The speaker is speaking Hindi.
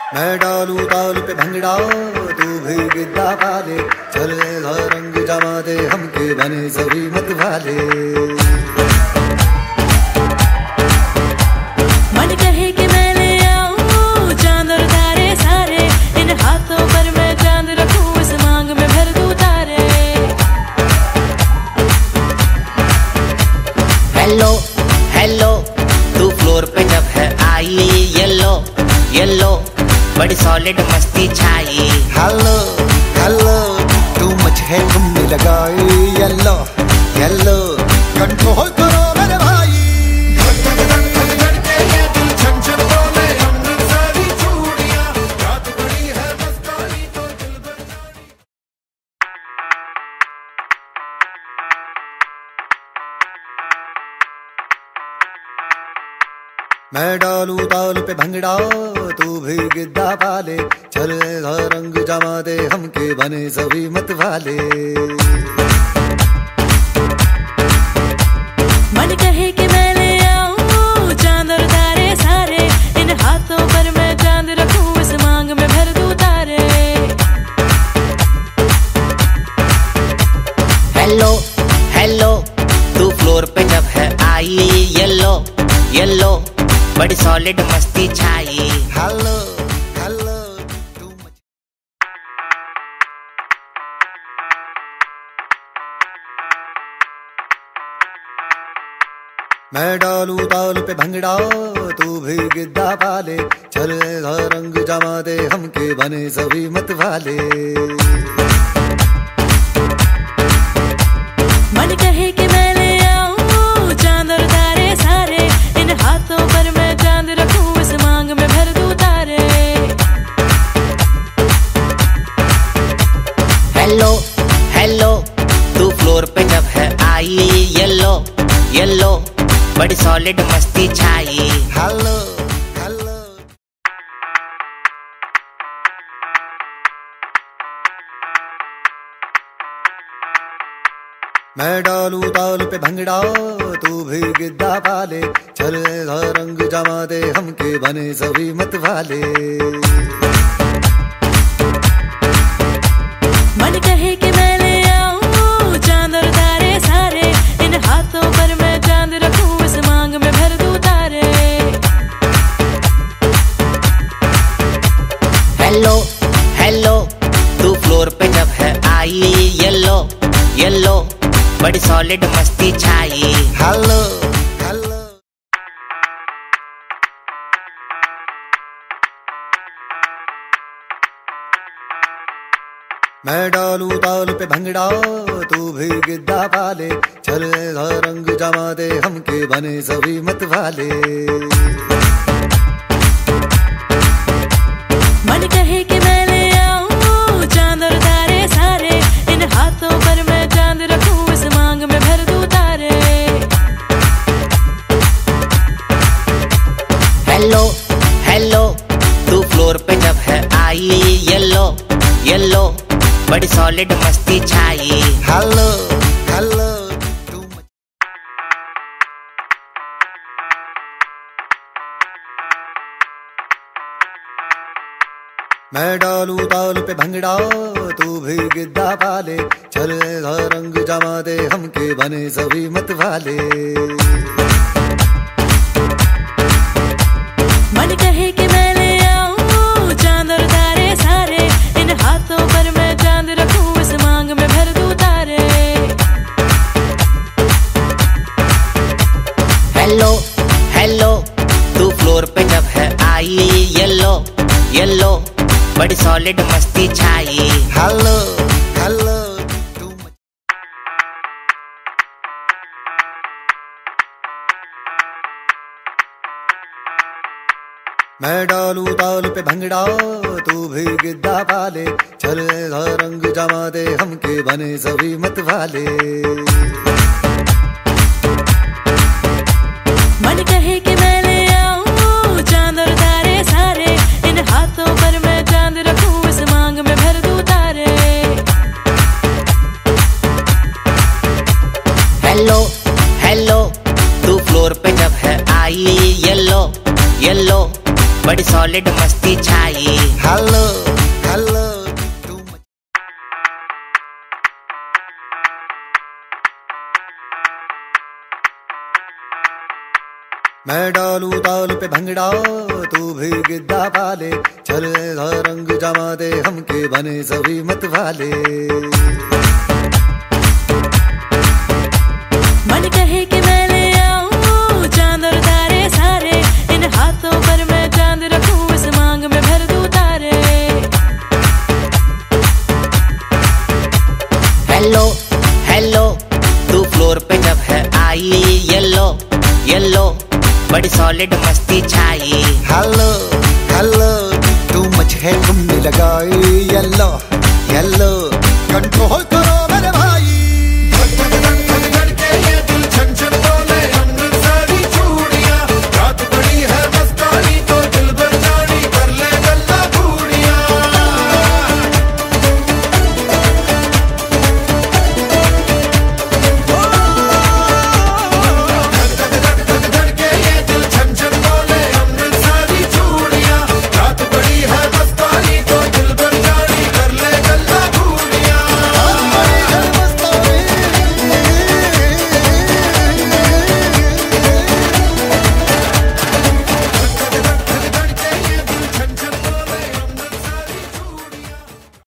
मैं डालू ताल पे भंगड़ा तू भी गिद्दा पाले, चले रंग जमा दे हमके बने सभी मत वाले। मन कहे कि मैं ले आऊं चांद और तारे सारे, इन हाथों पर मैं चांद रखूं, इस मांग में भर दूं तारे। हेलो हेलो तू फ्लोर पे जब है आई, येलो येलो बड़ी सॉलिड मस्ती छाई। हेलो हेलो तू मच है तुमने लगाई, येलो येलो कंट्रोल करो मेरे भाई। मैं डालू ताल पे भंगड़ा तू भी गिद्दा पाले, चले रंग जमा दे हमके बने सभी मत वाले। मन कहे कि मैं ले आऊं चांद और तारे सारे, इन हाथों पर मैं चांद रखूं, इस मांग में भर दूं तारे। हेलो हेलो तू फ्लोर पे जब है आई, येलो येलो बड़ी सॉलिड मस्ती छाई। हेलो हेलो तू मैं डालू ताल पे भंगड़ा तू भी गिद्दा पाले, चले रंग जमा दे हमके बने सभी मत वाले। मन कहे कि मैं ले आऊं चांद और तारे सारे, इन हाथों पर मैं चांद रखूं, इस मांग में भर दूं तारे। हेलो हेलो तू फ्लोर पे जब है आई, येलो येलो बड़ी सॉलिड मस्ती छाई। हेलो हेलो मैं डालू ताल पे भंगड़ा तू भी गिद्दा पाले, चले रंग जमा दे हमके बने सभी मत वाले। मन कहे कि मैं ले आऊं चांद और तारे सारे, इन हाथों पर मैं चांद रखूं, इस मांग में भर दूं तारे। हेलो हेलो तू फ्लोर पे जब है आई, येलो येलो बड़ी सॉलिड मस्ती छाई। हेलो हेलो मैं डालू ताल पे भंगड़ा तू भी गिद्दा पाले, चले रंग जमा दे हमके बने सभी मत वाले। मन कहे कि मैं ले आऊं चांद और तारे सारे, इन हाथों पर मैं चांद रखूं, इस मांग में भर दूं तारे। हेलो हेलो तू फ्लोर पे जब है आई, येलो येलो बड़ी सॉलिड मस्ती छाई। हेलो हेलो तू मैं डालू ताल पे भंगड़ा तू भी गिद्दा पाले, चले रंग जमा दे हमके बने सभी मत वाले। मन कहे कि मैं ले आऊं चांद और तारे सारे, इन हाथों पर मैं चांद रखूं, इस मांग में भर दूं तारे। हेलो हेलो तू फ्लोर पे जब है आई, येलो येलो बड़ी सॉलिड मस्ती छाई। हेलो हेलो तू मैं डालू ताल पे भंगड़ा तू भी गिद्दा पाले, चले रंग जमा दे हमके बने सभी मत वाले। मन कहे कि मैं ले आऊं चांद और तारे सारे, इन हाथों पर मैं चांद रखूं, इस मांग में भर दूं तारे। हेलो हेलो तू फ्लोर पे जब है आई, येलो येलो बड़ी सॉलिड मस्ती छाई। हेलो हेलो मैं डालू ताल पे भंगड़ा तू भी गिद्दा पाले, चल ऐसा रंग जमा दे हमके बने सभी मत वाले। मन कहे कि मैं ले आऊं चांद और तारे सारे, इन हाथों पर मैं चांद रखूं, इस मांग में भर दूं तारे। हेलो हेलो तू फ्लोर पे जब है आई, येलो येलो बड़ी सॉलिड मस्ती छाई। हेलो हेलो तू मच है तुमने लगाई, येलो येलो कंट्रोल